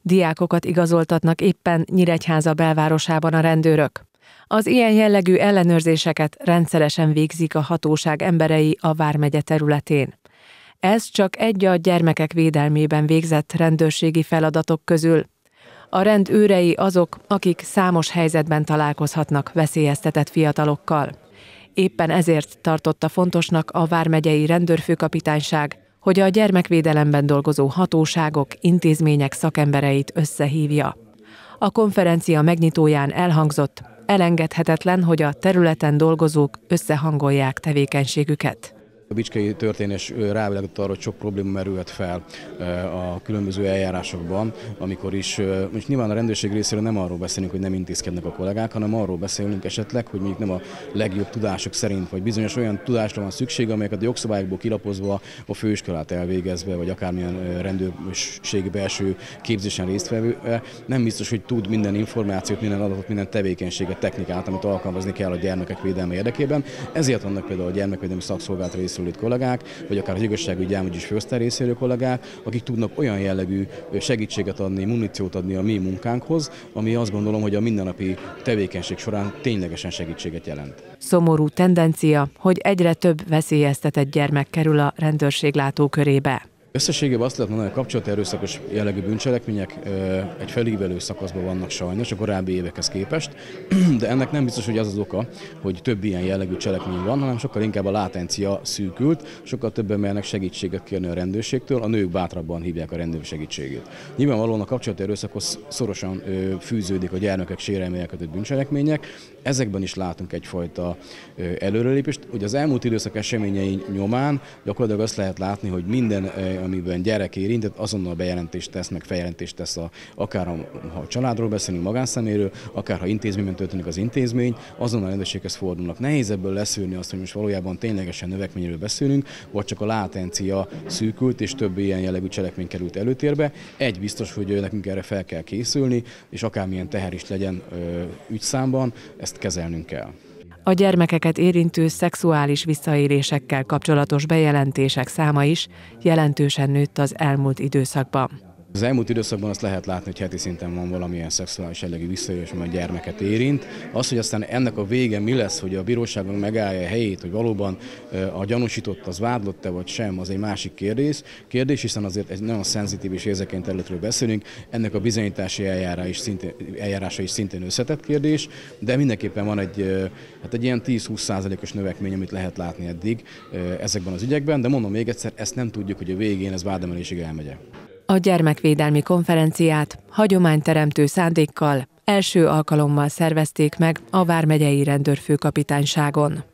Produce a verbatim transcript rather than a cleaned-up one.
Diákokat igazoltatnak éppen Nyíregyháza belvárosában a rendőrök. Az ilyen jellegű ellenőrzéseket rendszeresen végzik a hatóság emberei a vármegye területén. Ez csak egy a gyermekek védelmében végzett rendőrségi feladatok közül. A rend őrei azok, akik számos helyzetben találkozhatnak veszélyeztetett fiatalokkal. Éppen ezért tartotta fontosnak a vármegyei rendőrfőkapitányság, hogy a gyermekvédelemben dolgozó hatóságok, intézmények szakembereit összehívja. A konferencia megnyitóján elhangzott, elengedhetetlen, hogy a területen dolgozók összehangolják tevékenységüket. A bicskei történés rávilágított arra, hogy sok probléma merülhet fel a különböző eljárásokban, amikor is, most nyilván a rendőrség részéről nem arról beszélünk, hogy nem intézkednek a kollégák, hanem arról beszélünk esetleg, hogy mondjuk nem a legjobb tudások szerint, vagy bizonyos olyan tudásra van szükség, amelyeket a jogszabályokból kilapozva, a főiskolát elvégezve, vagy akármilyen rendőrségi belső képzésen résztvevő, nem biztos, hogy tud minden információt, minden adatot, minden tevékenységet, technikát, amit alkalmazni kell a gyermekek védelme érdekében. Ezért vannak például a gyermekvédelmi szakszolgálat részéről itt kollégák, vagy akár az igazságügyi gyámügyis főosztály részéről kollégák, akik tudnak olyan jellegű segítséget adni, muníciót adni a mi munkánkhoz, ami azt gondolom, hogy a mindennapi tevékenység során ténylegesen segítséget jelent. Szomorú tendencia, hogy egyre több veszélyeztetett gyermek kerül a rendőrség látókörébe. Összességében azt lehet mondani, hogy a kapcsolati erőszakos jellegű bűncselekmények egy felívelő szakaszban vannak sajnos a korábbi évekhez képest, de ennek nem biztos, hogy az az oka, hogy több ilyen jellegű cselekmény van, hanem sokkal inkább a látencia szűkült, sokkal többen mernek segítséget kérni a rendőrségtől, a nők bátrabban hívják a rendőr segítségét. Nyilvánvalóan a kapcsolati erőszakhoz szorosan fűződik a gyermekek sérelmével kötött bűncselekmények, ezekben is látunk egyfajta előrelépést, hogy az elmúlt időszak eseményei nyomán gyakorlatilag azt lehet látni, hogy minden, amiben gyerek érintett, azonnal bejelentést tesz, meg feljelentést tesz, a, akár ha a családról beszélünk, magánszeméről, akár ha intézményben történik az intézmény, azonnal a rendőrséghez fordulnak. Nehéz ebből leszűrni azt, hogy most valójában ténylegesen növekményről beszélünk, vagy csak a látencia szűkült, és több ilyen jellegű cselekmény került előtérbe. Egy biztos, hogy nekünk erre fel kell készülni, és akármilyen teher is legyen ö, ügyszámban, ezt kezelnünk kell. A gyermekeket érintő szexuális visszaélésekkel kapcsolatos bejelentések száma is jelentősen nőtt az elmúlt időszakban. Az elmúlt időszakban azt lehet látni, hogy heti szinten van valamilyen szexuális jellegű visszaélés, amely a gyermeket érint. Az, hogy aztán ennek a vége mi lesz, hogy a bíróságon megállja a helyét, hogy valóban a gyanúsított az vádlott-e vagy sem, az egy másik kérdés, kérdés hiszen azért egy nagyon szenzitív és érzékeny területről beszélünk, ennek a bizonyítási eljárás is szintén, eljárása is szintén összetett kérdés, de mindenképpen van egy, hát egy ilyen tíz-húsz százalékos növekmény, amit lehet látni eddig ezekben az ügyekben, de mondom még egyszer, ezt nem tudjuk, hogy a végén ez vádemelésig elmegy. A gyermekvédelmi konferenciát hagyományteremtő szándékkal első alkalommal szervezték meg a vármegyei rendőrfőkapitányságon.